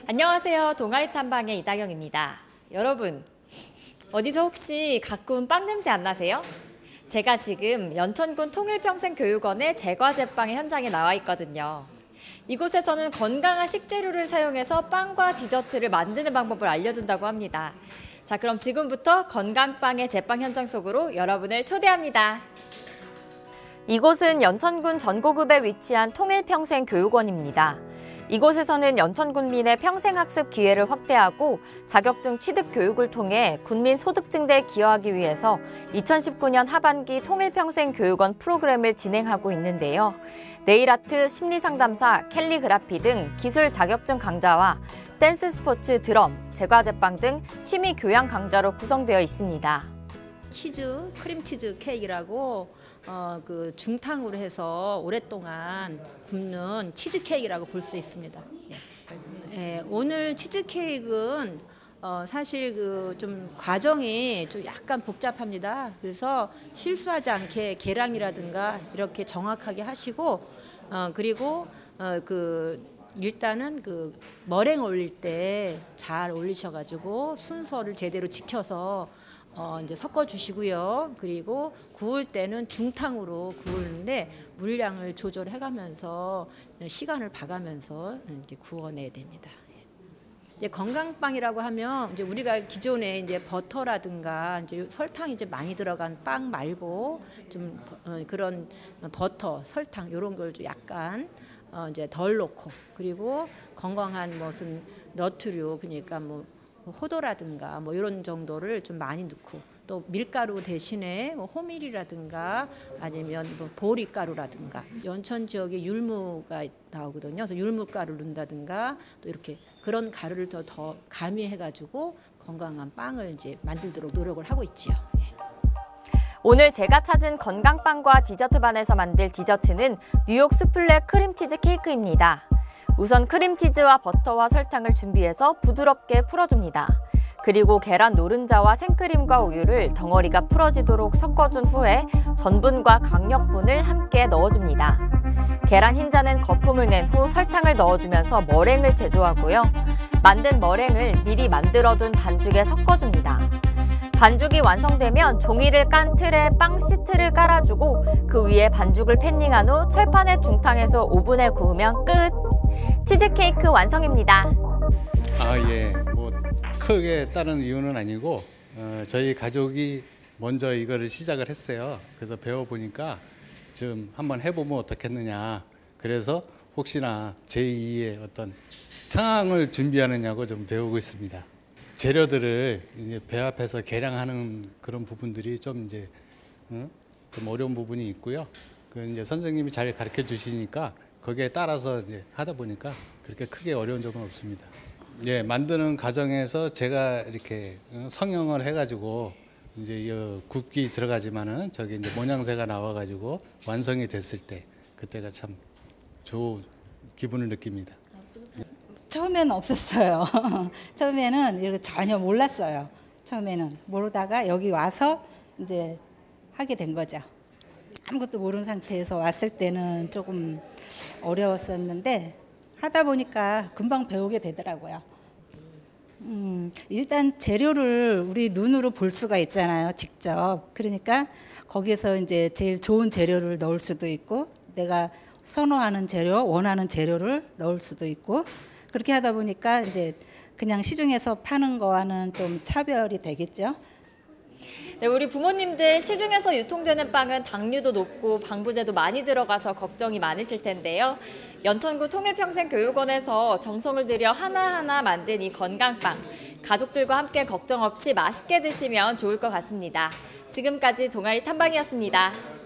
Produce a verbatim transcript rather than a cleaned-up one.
안녕하세요. 동아리 탐방의 이다경입니다. 여러분, 어디서 혹시 가끔 빵 냄새 안 나세요? 제가 지금 연천군 통일평생교육원의 제과제빵의 현장에 나와 있거든요. 이곳에서는 건강한 식재료를 사용해서 빵과 디저트를 만드는 방법을 알려준다고 합니다. 자, 그럼 지금부터 건강빵의 제빵 현장 속으로 여러분을 초대합니다. 이곳은 연천군 전고급에 위치한 통일평생교육원입니다. 이곳에서는 연천 군민의 평생학습 기회를 확대하고 자격증 취득 교육을 통해 군민 소득 증대에 기여하기 위해서 이천십구 년 하반기 통일평생교육원 프로그램을 진행하고 있는데요. 네일아트, 심리상담사, 캘리그라피 등 기술 자격증 강좌와 댄스 스포츠, 드럼, 제과제빵 등 취미 교양 강좌로 구성되어 있습니다. 치즈, 크림치즈 케이크라고 어, 그 중탕으로 해서 오랫동안 굽는 치즈 케이크라고 볼 수 있습니다. 예. 예, 오늘 치즈 케이크는 어, 사실 그 좀 과정이 좀 약간 복잡합니다. 그래서 실수하지 않게 계량이라든가 이렇게 정확하게 하시고 어, 그리고 어, 그 일단은 그 머랭 올릴 때 잘 올리셔가지고 순서를 제대로 지켜서 어 이제 섞어 주시고요. 그리고 구울 때는 중탕으로 구우는데 물량을 조절해 가면서 시간을 봐가면서 이제 구워내야 됩니다. 이제 건강빵이라고 하면 이제 우리가 기존에 이제 버터라든가 이제 설탕이 이제 많이 들어간 빵 말고 좀 어 그런 버터, 설탕 이런 걸 좀 약간 어 이제 덜 넣고 그리고 건강한 무슨 너트류 그러니까 뭐 호도라든가 뭐 이런 정도를 좀 많이 넣고 또 밀가루 대신에 뭐 호밀이라든가 아니면 뭐 보리가루라든가 연천 지역에 율무가 나오거든요. 그래서 율무가루를 넣는다든가 또 이렇게 그런 가루를 더, 더 가미해가지고 건강한 빵을 이제 만들도록 노력을 하고 있지요. 예. 오늘 제가 찾은 건강빵과 디저트반에서 만들 디저트는 뉴욕 수플레 크림치즈 케이크입니다. 우선 크림치즈와 버터와 설탕을 준비해서 부드럽게 풀어줍니다. 그리고 계란 노른자와 생크림과 우유를 덩어리가 풀어지도록 섞어준 후에 전분과 강력분을 함께 넣어줍니다. 계란 흰자는 거품을 낸 후 설탕을 넣어주면서 머랭을 제조하고요. 만든 머랭을 미리 만들어둔 반죽에 섞어줍니다. 반죽이 완성되면 종이를 깐 틀에 빵 시트를 깔아주고 그 위에 반죽을 패닝한 후 철판에 중탕해서 오븐에 구우면 끝! 치즈케이크 완성입니다. 아, 예. 뭐 크게 다른 이유는 아니고 어, 저희 가족이 먼저 이거를 시작을 했어요. 그래서 배워보니까 좀 한번 해보면 어떻겠느냐. 그래서 혹시나 제이의 어떤 상황을 준비하느냐고 좀 배우고 있습니다. 재료들을 이제 배합해서 계량하는 그런 부분들이 좀 이제 어? 좀 어려운 부분이 있고요. 그 이제 선생님이 잘 가르쳐 주시니까 거기에 따라서 이제 하다 보니까 그렇게 크게 어려운 적은 없습니다. 예, 만드는 과정에서 제가 이렇게 성형을 해가지고 이제 이 굽기 들어가지만은 저기 이제 모양새가 나와가지고 완성이 됐을 때 그때가 참 좋은 기분을 느낍니다. 처음에는 없었어요. 처음에는 이렇게 전혀 몰랐어요. 처음에는 모르다가 여기 와서 이제 하게 된 거죠. 아무것도 모르는 상태에서 왔을 때는 조금 어려웠었는데 하다 보니까 금방 배우게 되더라고요. 음, 일단 재료를 우리 눈으로 볼 수가 있잖아요, 직접. 그러니까 거기에서 이제 제일 좋은 재료를 넣을 수도 있고 내가 선호하는 재료, 원하는 재료를 넣을 수도 있고 그렇게 하다 보니까 이제 그냥 시중에서 파는 거와는 좀 차별이 되겠죠. 네, 우리 부모님들 시중에서 유통되는 빵은 당류도 높고 방부제도 많이 들어가서 걱정이 많으실 텐데요. 연천구 통일평생교육원에서 정성을 들여 하나하나 만든 이 건강빵, 가족들과 함께 걱정 없이 맛있게 드시면 좋을 것 같습니다. 지금까지 동아리 탐방이었습니다.